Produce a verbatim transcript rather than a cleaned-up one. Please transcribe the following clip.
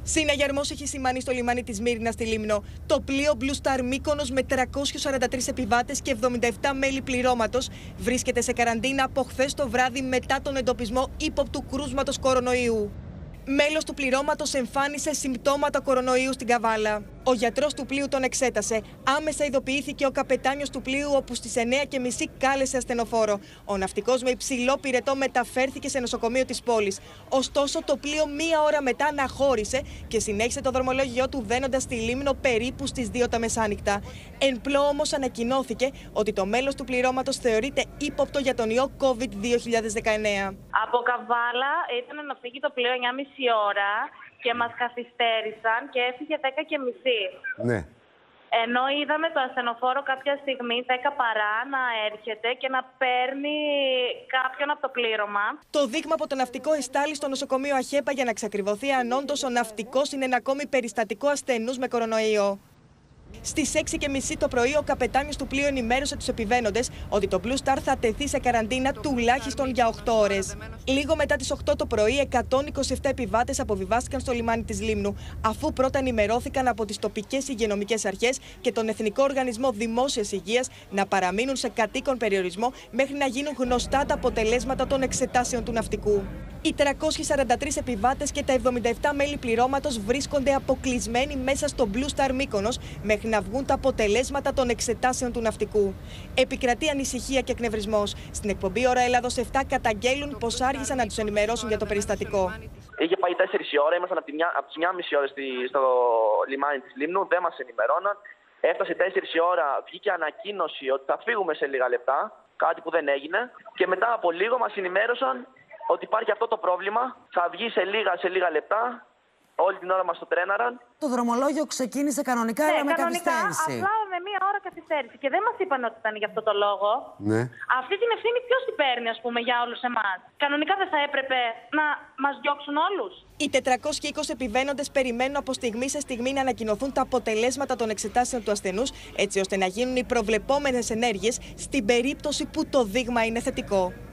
Συναγερμός έχει σημάνει στο λιμάνι της Μύρινας στη Λίμνο. Το πλοίο Blue Star Μύκονος με τριακόσιους σαράντα τρεις επιβάτες και εβδομήντα επτά μέλη πληρώματος βρίσκεται σε καραντίνα από χθες το βράδυ μετά τον εντοπισμό ύποπτου κρούσματος κορονοϊού. Μέλος του πληρώματος εμφάνισε συμπτώματα κορονοϊού στην Καβάλα. Ο γιατρός του πλοίου τον εξέτασε. Άμεσα ειδοποιήθηκε ο καπετάνιος του πλοίου, όπου στις εννιά και μισή κάλεσε ασθενοφόρο. Ο ναυτικός με υψηλό πυρετό μεταφέρθηκε σε νοσοκομείο της πόλης. Ωστόσο, το πλοίο μία ώρα μετά αναχώρησε και συνέχισε το δρομολόγιο του δένοντας στη Λίμνο περίπου στις δύο τα μεσάνυχτα. Εν πλώ όμως ανακοινώθηκε ότι το μέλος του πληρώματος θεωρείται ύποπτο για τον ιό COVID δύο χιλιάδες δεκαεννέα. Από Καβάλα ήταν να φύγει το πλοίο εννιά και μισή ώρα και μας καθυστέρησαν και έφυγε δέκα και μισή. Ναι. Ενώ είδαμε το ασθενοφόρο κάποια στιγμή δέκα παρά να έρχεται και να παίρνει κάποιον από το πλήρωμα. Το δείγμα από το ναυτικό εστάλει στο νοσοκομείο Αχέπα για να εξακριβωθεί αν όντως ο ναυτικός είναι ένα ακόμη περιστατικό ασθενούς με κορονοϊό. Στις έξι και μισή το πρωί, ο καπετάνιος του πλοίου ενημέρωσε τους επιβαίνοντες ότι το Blue Star θα τεθεί σε καραντίνα τουλάχιστον για οκτώ ώρες. Λίγο μετά τις οκτώ το πρωί, εκατόν είκοσι επτά επιβάτες αποβιβάστηκαν στο λιμάνι της Λίμνου, αφού πρώτα ενημερώθηκαν από τις τοπικές υγειονομικές αρχές και τον Εθνικό Οργανισμό Δημόσιας Υγείας να παραμείνουν σε κατοίκον περιορισμό μέχρι να γίνουν γνωστά τα αποτελέσματα των εξετάσεων του ναυτικού. Οι τριακόσιοι σαράντα τρεις επιβάτες και τα εβδομήντα επτά μέλη πληρώματος βρίσκονται αποκλεισμένοι μέσα στο Blue Star Μύκονος μέχρι να βγουν τα αποτελέσματα των εξετάσεων του ναυτικού. Επικρατεί ανησυχία και εκνευρισμός. Στην εκπομπή Ώρα Ελλάδος επτά καταγγέλουν πως άργησαν να τους ενημερώσουν για το περιστατικό. Είχε πάει τέσσερις η ώρα, ήμασταν από, τη μια, από τις μία και μισή ώρες στο λιμάνι της Λίμνου, δεν μας ενημερώναν. Έφτασε τέσσερις η ώρα, βγήκε ανακοίνωση ότι θα φύγουμε σε λίγα λεπτά, κάτι που δεν έγινε. Και μετά από λίγο μας ενημέρωσαν ότι υπάρχει αυτό το πρόβλημα, θα βγει σε λίγα, σε λίγα λεπτά, όλη την ώρα μας το τρέναραν. Το δρομολόγιο ξεκίνησε κανονικά, ναι, αλλά με κανονικά, καθυστέρηση. Απλά με μία ώρα καθυστέρηση. Και δεν μας είπαν ότι ήταν για αυτό το λόγο. Ναι. Αυτή την ευθύνη ποιος την παίρνει, ας πούμε, για όλους εμάς? Κανονικά δεν θα έπρεπε να μας διώξουν όλους? Οι τετρακόσιοι είκοσι επιβαίνοντες περιμένουν από στιγμή σε στιγμή να ανακοινωθούν τα αποτελέσματα των εξετάσεων του ασθενούς, έτσι ώστε να γίνουν οι προβλεπόμενες ενέργειες στην περίπτωση που το δείγμα είναι θετικό.